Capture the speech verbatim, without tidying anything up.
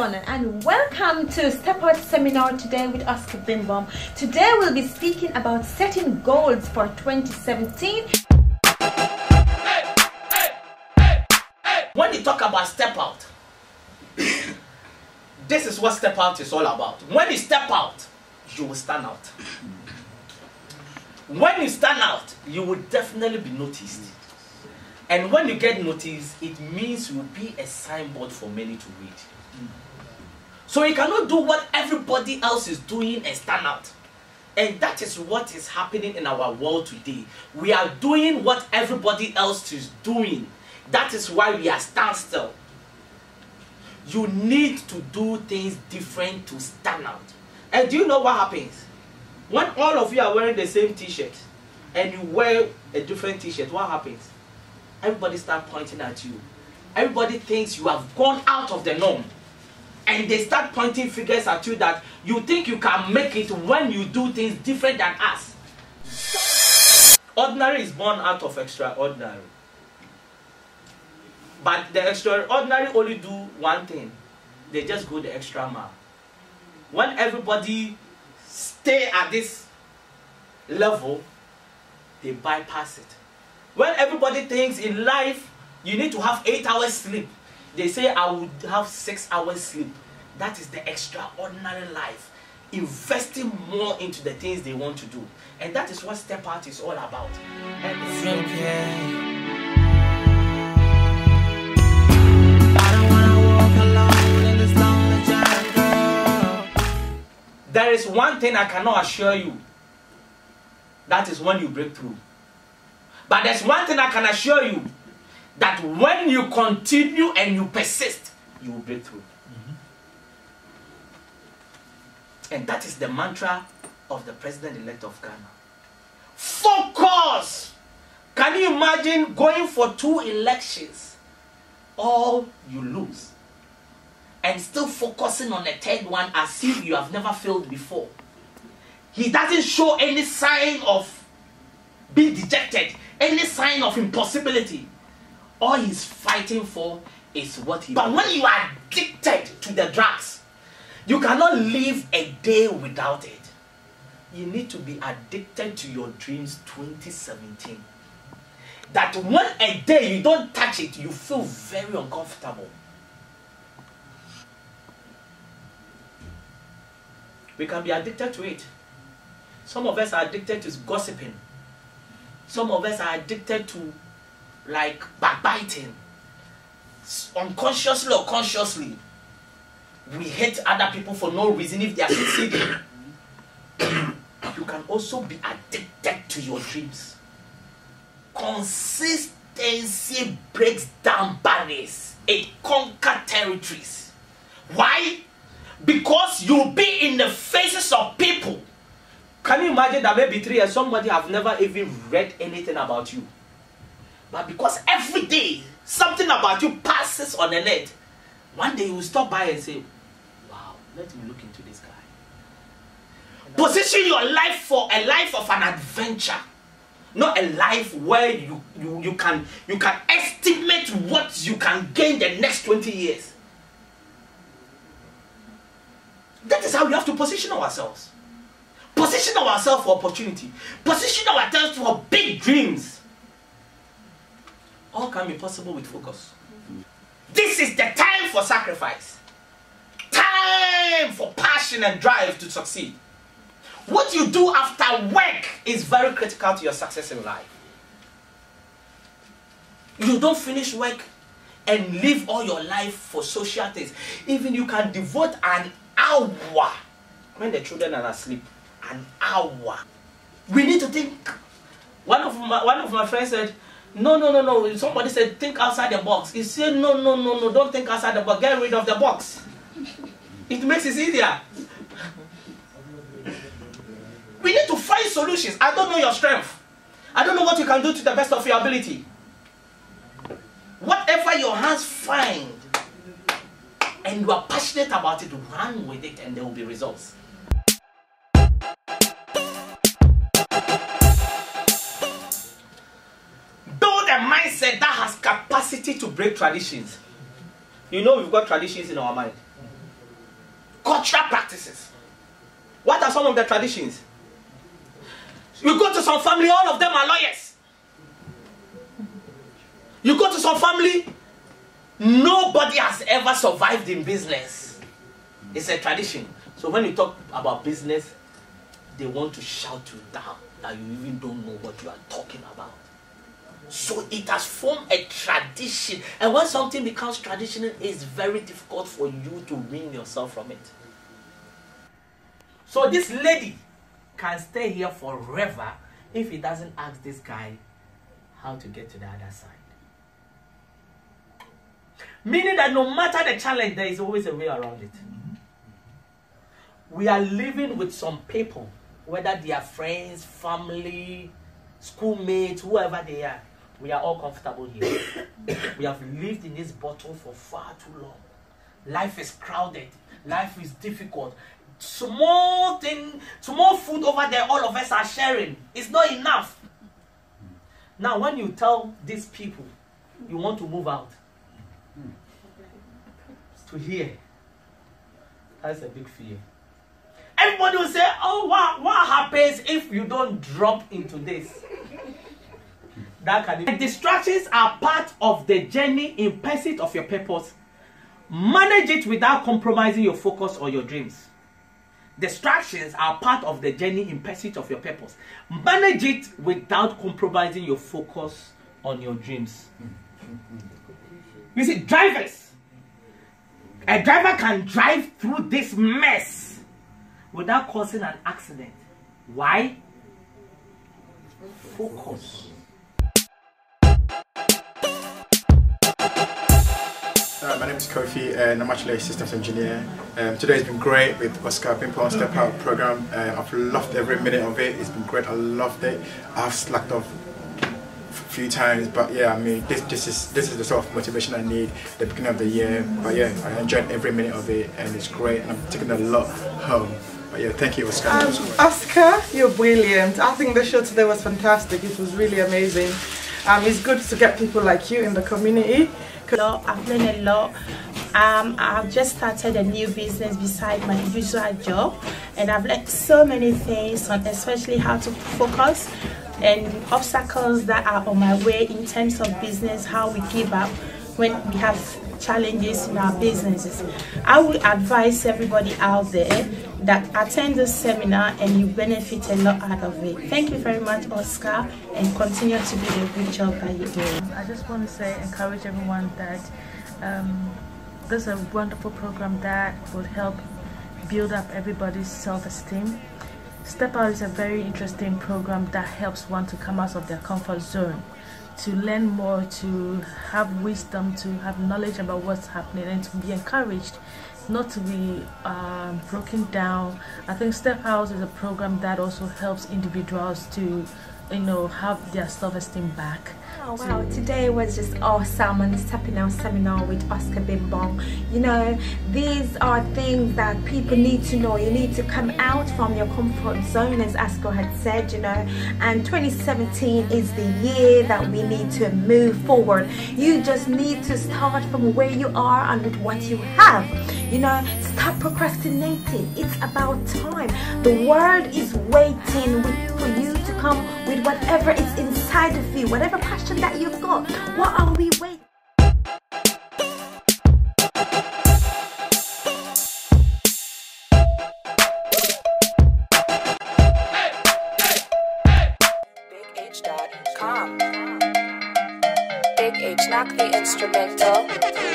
everyone, and welcome to Step Out Seminar today with Oscar Bimpong. Today we'll be speaking about setting goals for twenty seventeen. Hey, hey, hey, hey. When you talk about step out, this is what step out is all about. When you step out, you will stand out. When you stand out, you will definitely be noticed. And when you get noticed, it means you will be a signboard for many to read. So you cannot do what everybody else is doing and stand out. And that is what is happening in our world today. We are doing what everybody else is doing. That is why we are standstill. You need to do things different to stand out. And do you know what happens? When all of you are wearing the same t-shirt and you wear a different t-shirt, what happens? Everybody start pointing at you. Everybody thinks you have gone out of the norm. And they start pointing fingers at you that you think you can make it when you do things different than us. Ordinary is born out of extraordinary. But the extraordinary only do one thing. They just go the extra mile. When everybody stay at this level, they bypass it. When everybody thinks in life you need to have eight hours sleep, they say I would have six hours sleep. That is the extraordinary life. Investing more into the things they want to do. And that is what Step Out is all about. And it's okay. I don't wanna walk alone in this lonely jungle. There is one thing I cannot assure you. That is when you break through. But there's one thing I can assure you, that when you continue and you persist, you will break through. Mm-hmm. And that is the mantra of the president-elect of Ghana. Focus! Can you imagine going for two elections, all you lose, and still focusing on the third one as if you have never failed before? He doesn't show any sign of being dejected, any sign of impossibility. All he's fighting for is what he. But when you are addicted to the drugs, you cannot live a day without it. You need to be addicted to your dreams twenty seventeen. That when a day you don't touch it, you feel very uncomfortable. We can be addicted to it. Some of us are addicted to gossiping. Some of us are addicted to like backbiting. Unconsciously or consciously, we hate other people for no reason if they are succeeding. You can also be addicted to your dreams. Consistency breaks down barriers. It conquers territories. Why? Because you'll be in the faces of people. Can you imagine that maybe three years somebody have never even read anything about you? But because every day something about you passes on the net, one day you will stop by and say, wow, let me look into this guy. Position your life for a life of an adventure. Not a life where you, you, you, can, you can estimate what you can gain the next twenty years. That is how we have to position ourselves. Position ourselves for opportunity. Position ourselves for big dreams. All can be possible with focus. This is the time for sacrifice. Time for passion and drive to succeed. What you do after work is very critical to your success in life. You don't finish work and live all your life for social things. Even you can devote an hour when the children are asleep. An hour. We need to think. One of my one of my friends said, no, no, no, no. Somebody said, think outside the box. He said, no, no, no, no, don't think outside the box. Get rid of the box. It makes it easier. We need to find solutions. I don't know your strength. I don't know what you can do to the best of your ability. Whatever your hands find, and you are passionate about it, run with it and there will be results. Build a mindset that has capacity to break traditions. You know we've got traditions in our mind. cultural practices. What are some of the traditions? You go to some family, all of them are lawyers. You go to some family, nobody has ever survived in business. It's a tradition. So when you talk about business, they want to shout you down that you even don't know what you are talking about. So it has formed a tradition. And when something becomes traditional, it's very difficult for you to wean yourself from it. So this lady can stay here forever if he doesn't ask this guy how to get to the other side. Meaning that no matter the challenge, there is always a way around it. Mm-hmm. We are living with some people, whether they are friends, family, schoolmates, whoever they are. We are all comfortable here. We have lived in this bottle for far too long. Life is crowded. Life is difficult. Small thing, small food over there, all of us are sharing. It's not enough. Now, when you tell these people you want to move out to here, that's a big fear. Everybody will say, oh, what, what happens if you don't drop into this? That can be. Distractions are part of the journey in pursuit of your purpose. Manage it without compromising your focus or your dreams. Distractions are part of the journey in pursuit of your purpose. Manage it without compromising your focus on your dreams. You see, drivers, a driver can drive through this mess without causing an accident. Why? Focus. Uh, my name is Kofi and I'm actually a systems engineer. Um, today has been great with Oscar Bimpong Step Out program. Um, I've loved every minute of it. It's been great. I loved it. I've slacked off a few times, but yeah, I mean, this this is this is the sort of motivation I need at the beginning of the year. But yeah, I enjoyed every minute of it, and it's great. And I'm taking a lot home. But yeah, thank you, Oscar. Um, Oscar, you're brilliant. I think the show today was fantastic. It was really amazing. Um, it's good to get people like you in the community. I've learned a lot. Um, I've just started a new business beside my usual job, and I've learned so many things, on especially how to focus and obstacles that are on my way in terms of business, how we give up when we have challenges in our businesses. I would advise everybody out there that attend this seminar and you benefit a lot out of it. Thank you very much, Oscar, and continue to do the good job that you're doing. I just want to say, encourage everyone that um, this is a wonderful program that would help build up everybody's self-esteem. Step Out is a very interesting program that helps one to come out of their comfort zone, to learn more, to have wisdom, to have knowledge about what's happening, and to be encouraged, not to be um, broken down. I think Step Out is a program that also helps individuals to, you know, have their self-esteem back. Oh wow, today was just awesome on the Stepping Out seminar with Oscar Bimpong. You know, these are things that people need to know. You need to come out from your comfort zone, as Oscar had said, you know, and twenty seventeen is the year that we need to move forward. You just need to start from where you are and with what you have. You know, stop procrastinating. It's about time. The world is waiting with, for you to come with whatever is inside of you, whatever passion that you've got. What are we waiting? big h dot com Big H, knock the instrumental.